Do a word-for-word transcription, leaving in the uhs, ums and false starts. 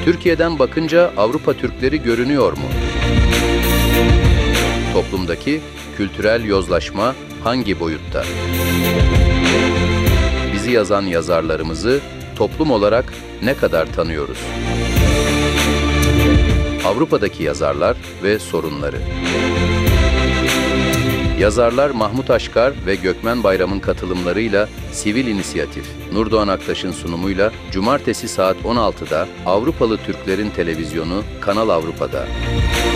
Türkiye'den bakınca Avrupa Türkleri görünüyor mu? Toplumdaki kültürel yozlaşma hangi boyutta? Bizi yazan yazarlarımızı toplum olarak ne kadar tanıyoruz? Avrupa'daki yazarlar ve sorunları. Yazarlar Mahmut Aşkar ve Gökmen Bayram'ın katılımlarıyla Sivil İnisiyatif, Nurdoğan Aktaş'ın sunumuyla Cumartesi saat on altıda Avrupalı Türklerin Televizyonu Kanal Avrupa'da.